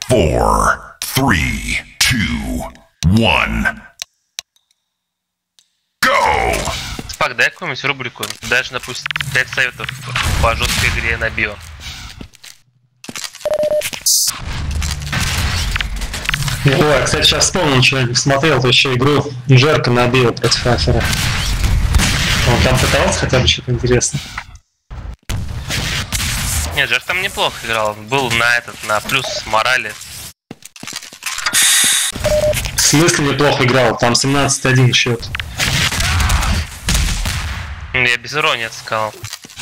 4, 3, 2, 1. Go! Спак, дай какую-нибудь рубрику. Даже, допустим, 5 советов по жесткой игре на био. Ой, кстати, сейчас вспомнил, что я смотрел еще игру Жерка на био против Афера. Он там пытался хотя бы что-то интересное. Нет, Жер там неплохо играл. Был на плюс морали. В смысле неплохо играл? Там 17-1 счет. Я без иронии это сказал.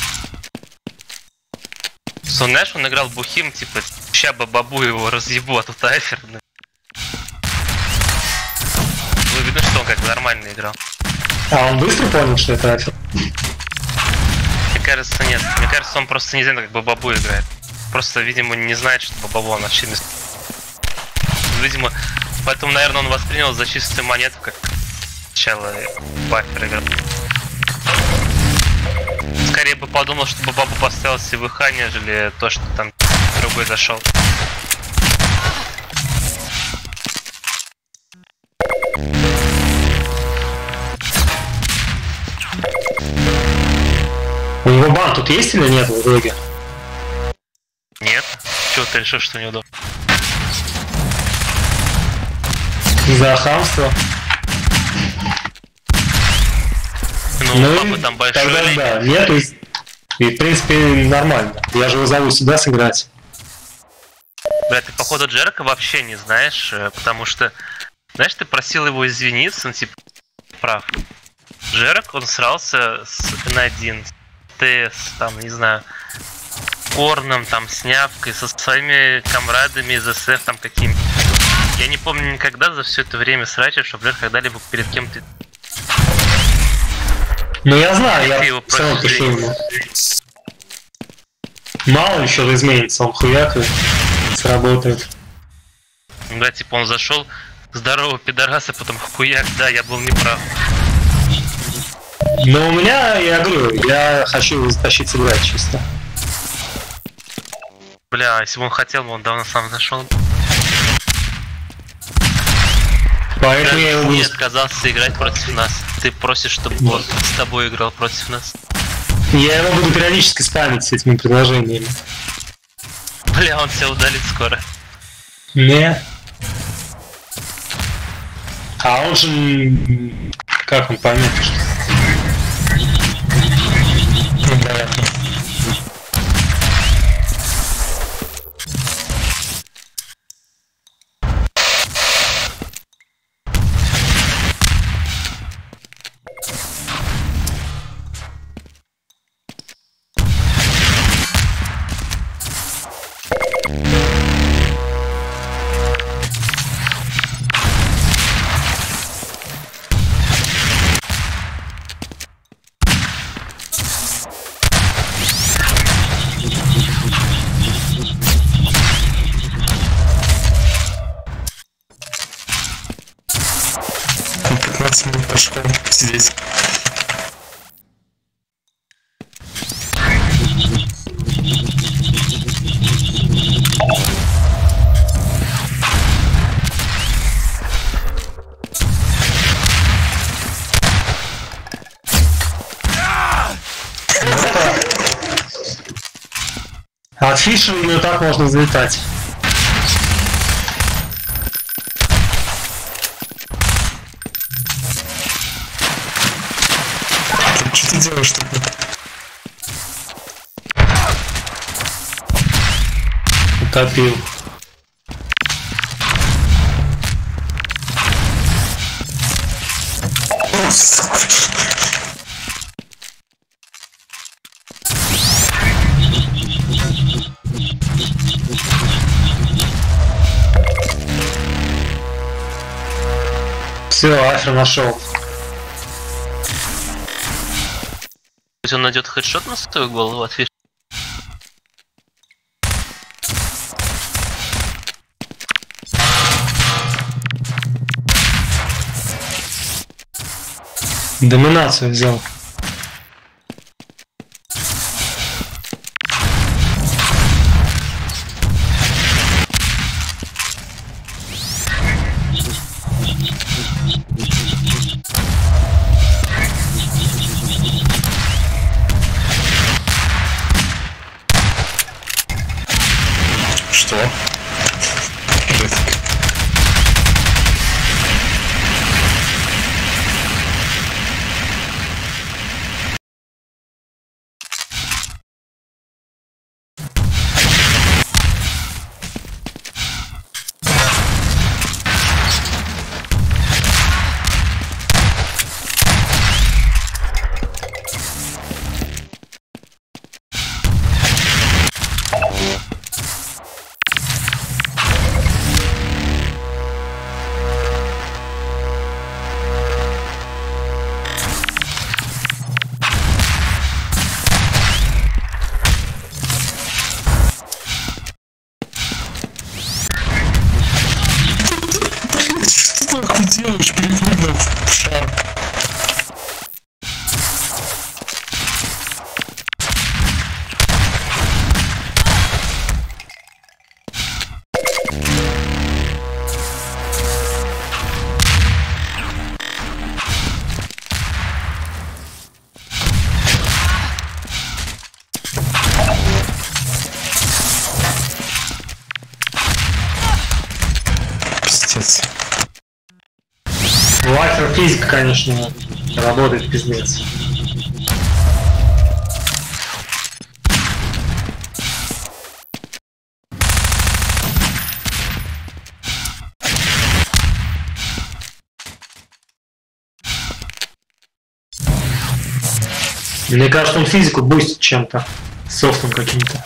Знаешь, он играл бухим, типа, ща бабу его разъебу, а тут Афер. Было видно, что он как бы нормально играл. А он быстро понял, что это Афер? Мне кажется, нет. Мне кажется, он просто не знает, как бабу играет. Просто, видимо, не знает, что бабу он вообще не... Видимо, поэтому, наверное, он воспринял за чистую монету, как сначала Баффер играл. Скорее бы подумал, что бабу поставил СВХ, нежели то, что там другой зашел. У него бан тут есть или нет в итоге? Нет. Чего ты решил, что неудобно? За хамство. Ну, папа там большой. Тогда да, нету. И в принципе нормально. Я же его зову сюда сыграть. Бля, ты походу Джерка вообще не знаешь, потому что, знаешь, ты просил его извиниться, он типа прав. Джерк, он срался с N1, ТС, там, не знаю, Корном, там, с Нявкой, со своими комрадами из СФ, там, какими-то. Я не помню никогда за все это время срача, чтобы Джерк когда-либо перед кем-то... Ну я знаю, я его все равно просто пишу ему. Мало еще изменится, он хуяк и сработает. Да, типа он зашел, здорово, пидорас, а потом хуяк, да, я был неправ. Но у меня, я говорю, я хочу его затащить сыграть чисто. Бля, если бы он хотел, он давно сам зашел. Поэтому я его не буду... отказался играть против нас. Ты просишь, чтобы он с тобой играл против нас. Я его буду периодически спамить с этими предложениями. Бля, он тебя удалит скоро. Не. А он же... Как он поймет, что... Понятно. Пошел здесь. От фиша именно так можно взлетать. Что ты делаешь такое? Утопил. Все, Афер нашел. То есть он найдет хедшот на свою голову от фиш. Доминацию взял. Что? Жесть. Что ты делаешь, перепрыгнув в шар? Пиздец. Лайфер физика, конечно, работает пиздец. Мне кажется, он физику бустит чем-то, софтом каким-то.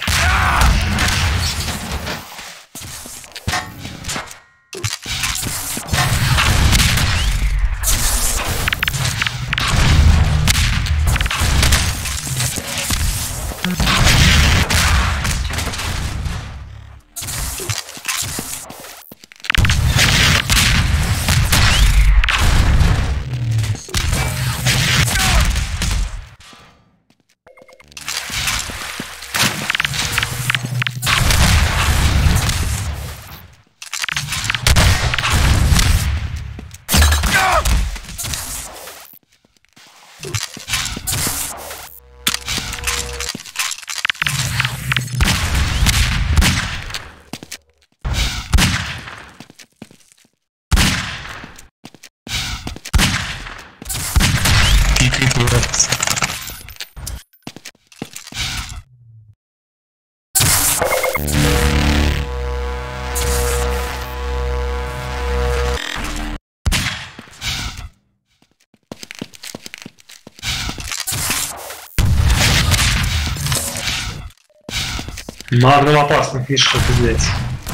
Магнум опасно, фишка, пиздец.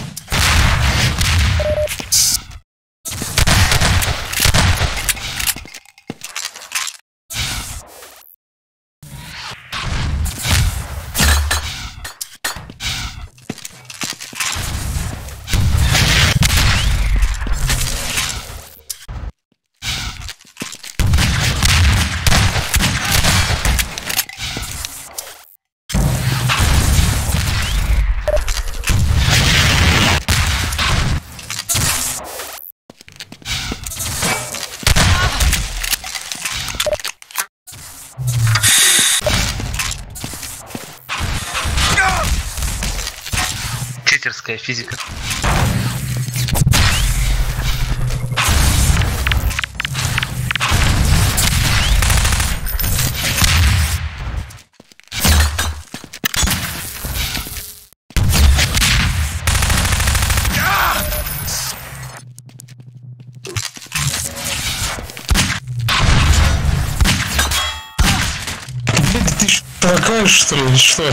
Читерская физика. Ты еще толкаешь, что ли, или что?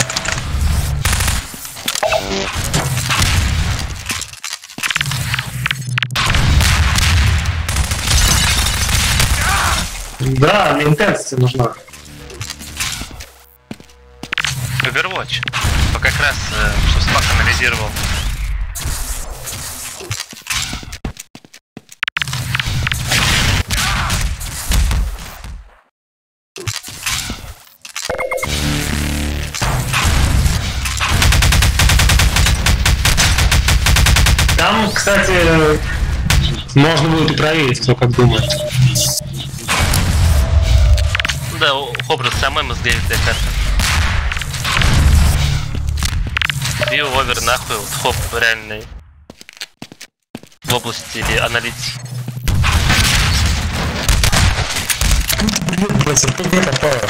Да, мне интенсити нужна. Overwatch. Как раз, что Спак анализировал. Там, кстати, можно будет и проверить, кто как думает. Да, образ самой МС-9 для карты. View over нахуй, вот хоп, реальный. В области аналитики. Привет, блядь, РПГ попало.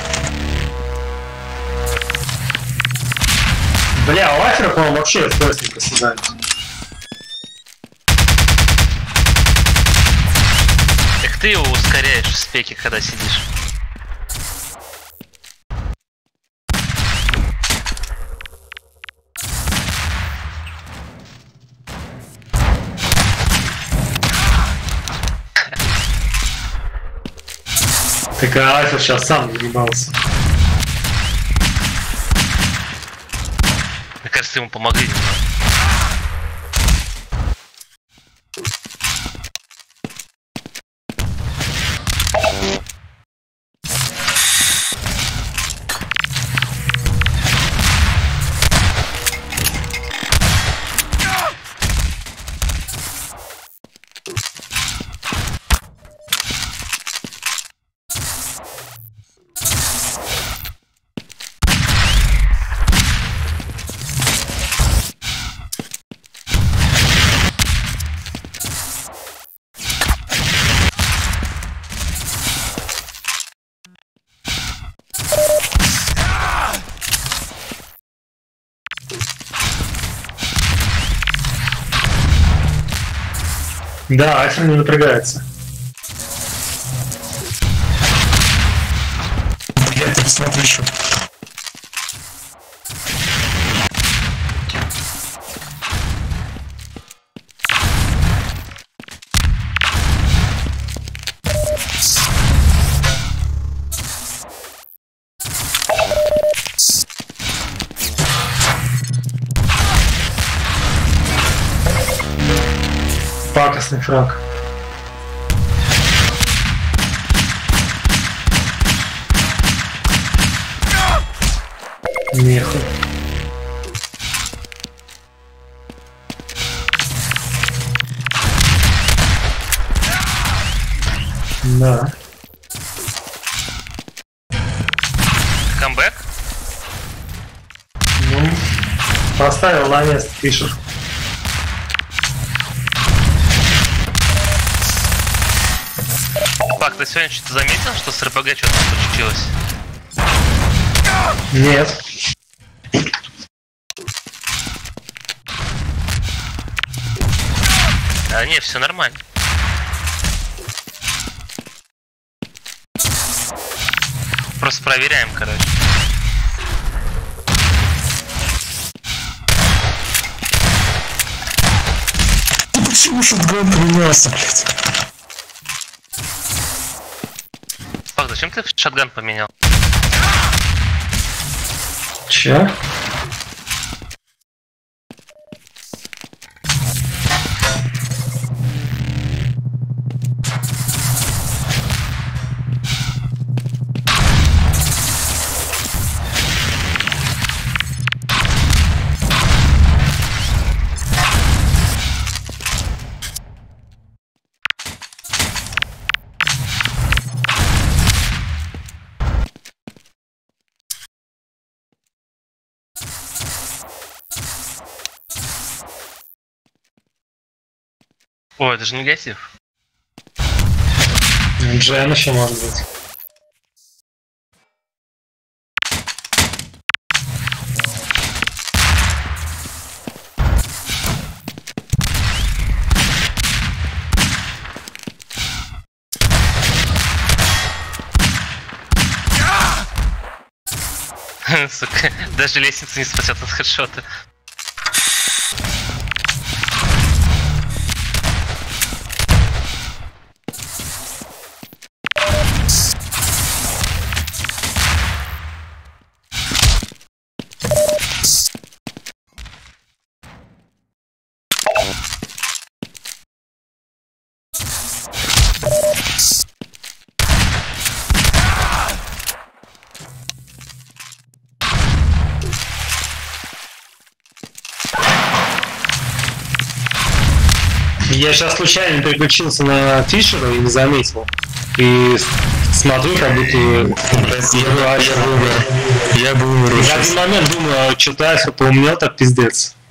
Бля, у Афера, по-моему, вообще FPS не проседает. Как ты его ускоряешь в спеке, когда сидишь? Так а Афер сейчас сам наебался. Мне кажется, ему помогли немного. Да, Афер не напрягается. Я пересмотрю еще. Пакостный фраг. Нехуй. Да. Камбэк? Ну, поставил на место Фишер. Пак, ты сегодня что-то заметил, что с РПГ что-то случилось? Нет. А не, все нормально. Просто проверяем, короче. Почему шотган поменялся, блядь? Пак, зачем ты шотган поменял? Че? О, это же негатив. Джен еще может быть. Сука, даже лестница не спасет от хедшота. Я сейчас случайно переключился на Фишера и не заметил. И смотрю, как будто... Я бы умер В уже. один момент думаю, что-то Альфа поумнел, так пиздец.